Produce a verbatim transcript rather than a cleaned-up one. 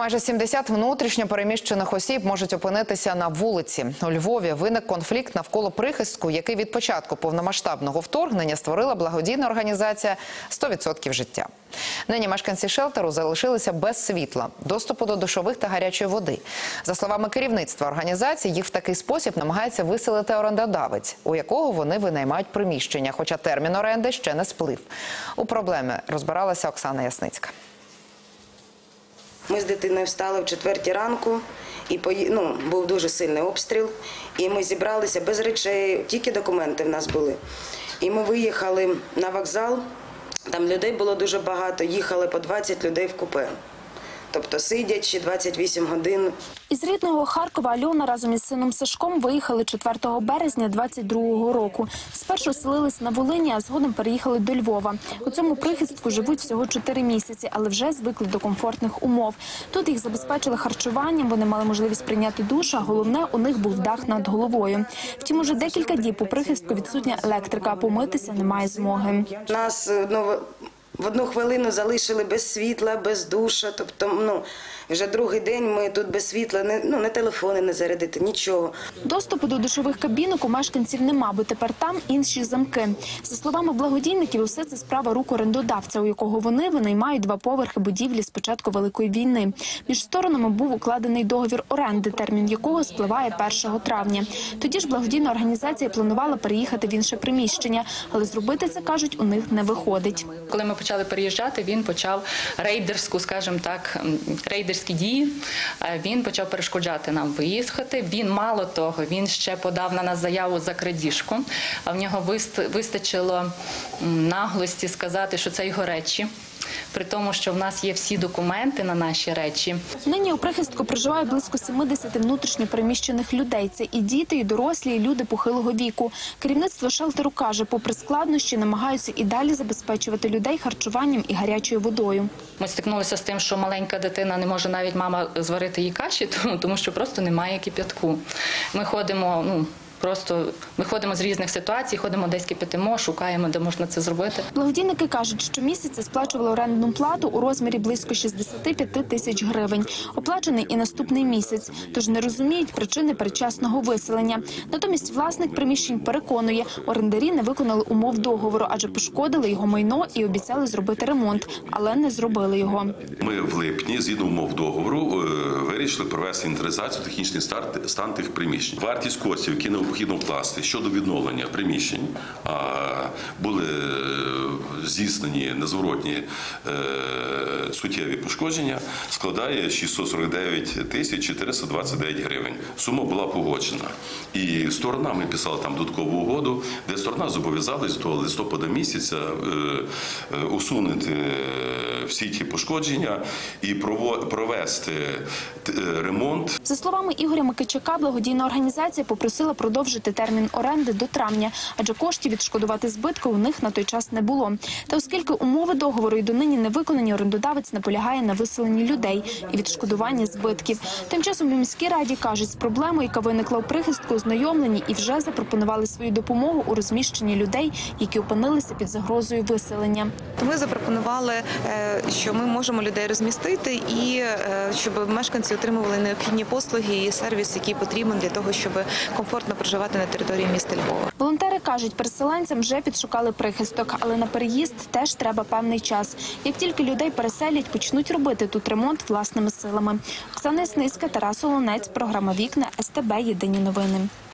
Майже сімдесят внутрішньо переміщених осіб можуть опинитися на вулиці. У Львові виник конфлікт навколо прихистку, який від початку повномасштабного вторгнення створила благодійна організація «сто відсотків життя». Нині мешканці шелтеру залишилися без світла, доступу до душових та гарячої води. За словами керівництва організації, їх в такий спосіб намагається виселити орендодавець, у якого вони винаймають приміщення, хоча термін оренди ще не сплив. У проблемі розбиралася Оксана Ясницька. Ми з дитиною встали в четвертій ранку, і ну, був дуже сильний обстріл, і ми зібралися без речей, тільки документи в нас були. І ми виїхали на вокзал, там людей було дуже багато, їхали по двадцять людей в купе. Тобто сидячи двадцять вісім годин. Із рідного Харкова Альона разом із сином Сашком виїхали четвертого березня двадцять другого року. Спершу селились на Волині, а згодом переїхали до Львова. У цьому прихистку живуть всього чотири місяці, але вже звикли до комфортних умов. Тут їх забезпечили харчуванням, вони мали можливість прийняти душ, а головне, у них був дах над головою. Втім, уже декілька діб у прихистку відсутня електрика, а помитися немає змоги. Нас, ну, в одну хвилину залишили без світла, без душа, тобто, ну, вже другий день ми тут без світла, не, ну, не телефони не зарядити, нічого. Доступу до душових кабінок у мешканців нема, бо тепер там інші замки. За словами благодійників, усе це справа рук орендодавця, у якого вони винаймають два поверхи будівлі з початку Великої війни. Між сторонами був укладений договір оренди, термін якого спливає першого травня. Тоді ж благодійна організація планувала переїхати в інше приміщення, але зробити це, кажуть, у них не виходить. Коли ми почали переїжджати, він почав рейдерську, скажімо так, рейдерські дії. Він почав перешкоджати нам виїхати. Він, мало того, він ще подав на нас заяву за крадіжку. А в нього вистачило наглості сказати, що це його речі. При тому, що в нас є всі документи на наші речі. Нині у прихистку проживає близько сімдесят внутрішньо переміщених людей. Це і діти, і дорослі, і люди похилого віку. Керівництво шелтеру каже, попри складнощі, намагаються і далі забезпечувати людей харчуванням і гарячою водою. Ми стикнулися з тим, що маленька дитина не може навіть мама зварити їй каші, тому що просто немає кип'ятку. Ми ходимо, ну, Просто виходимо з різних ситуацій, ходимо десь кипятимо, шукаємо, де можна це зробити. Благодійники кажуть, що місяця сплачували орендну плату у розмірі близько шістдесят п'ять тисяч гривень. Оплачений і наступний місяць, тож не розуміють причини передчасного виселення. Натомість власник приміщень переконує, орендарі не виконали умов договору, адже пошкодили його майно і обіцяли зробити ремонт, але не зробили його. Ми в липні, згідно умов договору, вирішили провести інвентаризацію, технічний стан тих приміщень. Вартість коштів, які необхідно вкласти щодо відновлення приміщень, були здійснені незворотні суттєві пошкодження, складає шістсот сорок дев'ять тисяч чотириста двадцять дев'ять гривень. Сума була погоджена. І сторона, ми писали там додаткову угоду, де сторона зобов'язалась до листопада місяця усунути всі ті пошкодження і провести ремонт. За словами Ігоря Микичака, благодійна організація попросила продовжити термін оренди до травня, адже коштів відшкодувати збитки у них на той час не було. Та оскільки умови договору й донині не виконані, орендодавець наполягає на виселенні людей і відшкодуванні збитків. Тим часом у міській раді кажуть, з проблемою, яка виникла у прихистку, ознайомлені і вже запропонували свою допомогу у розміщенні людей, які опинилися під загрозою виселення. Ми запропонували, що ми можемо людей розмістити і щоб мешканці отримували необхідні послуги і сервіс, який потрібен для того, щоб комфортно проживати на території міста Львова. Волонтери кажуть, переселенцям вже підшукали прихисток, але на переїзд теж треба певний час. Як тільки людей переселять, почнуть робити тут ремонт власними силами. Оксана Ясницька, Тарас Олонець, програма «Вікна», ес те бе, Єдині новини.